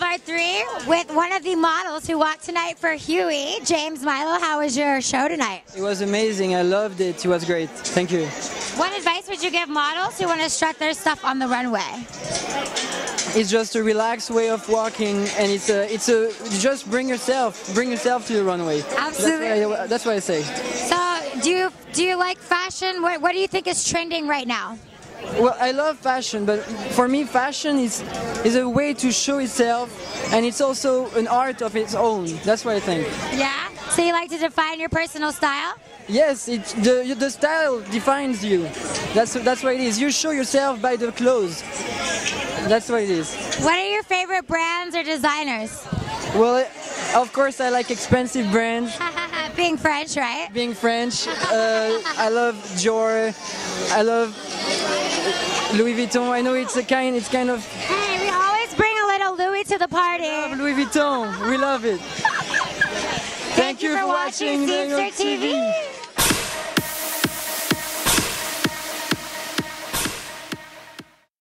part 3 with one of the models who walked tonight for Huey, James Milo. How was your show tonight? It was amazing. I loved it. It was great. Thank you. What advice would you give models who want to strut their stuff on the runway? It's just a relaxed way of walking, and it's a just bring yourself to the runway. Absolutely. That's what I say. So, do you like fashion? What do you think is trending right now? Well, I love fashion, but for me, fashion is a way to show itself, and it's also an art of its own. That's what I think. Yeah. So you like to define your personal style? Yes, the style defines you. That's what it is. You show yourself by the clothes. That's what it is. What are your favorite brands or designers? Well, of course, I like expensive brands. Being French, right? Being French, I love Dior. I love Louis Vuitton. I know it's kind of. Hey, we always bring a little Louis to the party. I love Louis Vuitton. We love it. Thank you for watching Speedster TV.